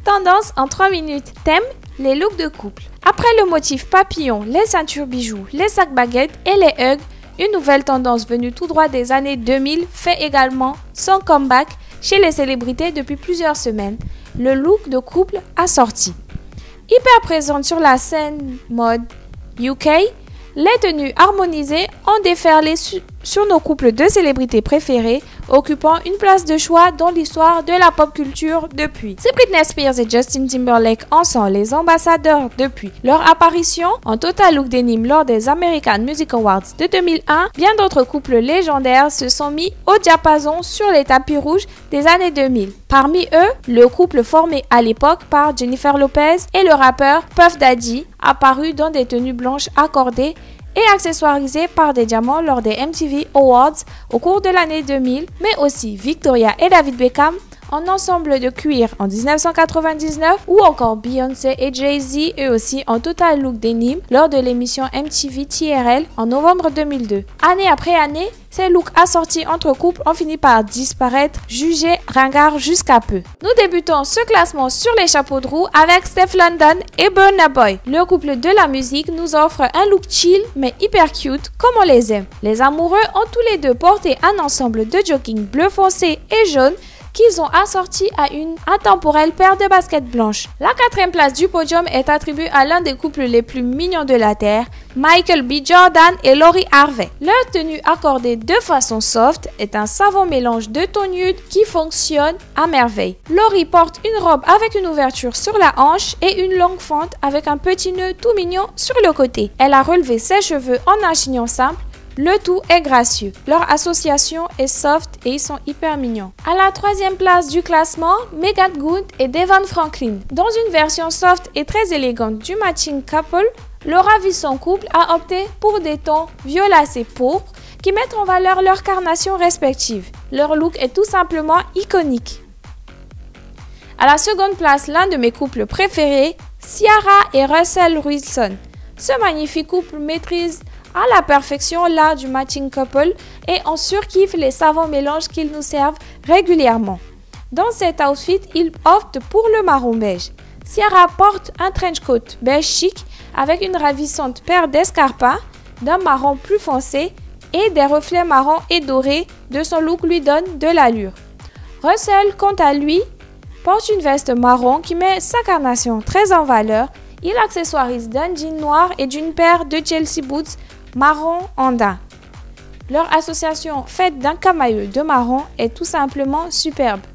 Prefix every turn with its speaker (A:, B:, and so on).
A: Tendance en 3 minutes. Thème, les looks de couple. Après le motif papillon, les ceintures bijoux, les sacs baguettes et les hugs, une nouvelle tendance venue tout droit des années 2000 fait également son comeback chez les célébrités depuis plusieurs semaines. Le look de couple assorti. Hyper présente sur la scène mode UK, les tenues harmonisées ont déferlé sur nos couples de célébrités préférés, occupant une place de choix dans l'histoire de la pop culture depuis. Si Britney Spears et Justin Timberlake en sont les ambassadeurs depuis leur apparition en total look denim lors des American Music Awards de 2001, bien d'autres couples légendaires se sont mis au diapason sur les tapis rouges des années 2000. Parmi eux, le couple formé à l'époque par Jennifer Lopez et le rappeur Puff Daddy, apparu dans des tenues blanches accordées et accessoirisé par des diamants lors des MTV Awards au cours de l'année 2000, mais aussi Victoria et David Beckham en ensemble de cuir en 1999 ou encore Beyoncé et Jay-Z eux aussi en total look denim lors de l'émission MTV TRL en novembre 2002. Année après année, ces looks assortis entre couples ont fini par disparaître, jugés ringards jusqu'à peu. Nous débutons ce classement sur les chapeaux de roue avec Steph London et Burna Boy. Le couple de la musique nous offre un look chill mais hyper cute comme on les aime. Les amoureux ont tous les deux porté un ensemble de jogging bleu foncé et jaune qu'ils ont assorti à une intemporelle paire de baskets blanches. La 4e place du podium est attribuée à l'un des couples les plus mignons de la Terre, Michael B. Jordan et Lori Harvey. Leur tenue accordée de façon soft est un savant mélange de tons nudes qui fonctionne à merveille. Lori porte une robe avec une ouverture sur la hanche et une longue fente avec un petit nœud tout mignon sur le côté. Elle a relevé ses cheveux en un chignon simple. Le tout est gracieux. Leur association est soft et ils sont hyper mignons. À la 3e place du classement, Megan Good et Devon Franklin. Dans une version soft et très élégante du matching couple, le ravissant couple a opté pour des tons violacés pourpres qui mettent en valeur leurs carnations respectives. Leur look est tout simplement iconique. À la 2e place, l'un de mes couples préférés, Ciara et Russell Wilson. Ce magnifique couple maîtrise à la perfection l'art du matching couple et on surkiffe les savants mélanges qu'ils nous servent régulièrement. Dans cet outfit, ils optent pour le marron beige. Ciara porte un trench coat beige chic avec une ravissante paire d'escarpins d'un marron plus foncé et des reflets marron et dorés de son look lui donnent de l'allure. Russell, quant à lui, porte une veste marron qui met sa carnation très en valeur. Il accessoirise d'un jean noir et d'une paire de Chelsea boots marron andin. Leur association faite d'un camailleux de marron est tout simplement superbe.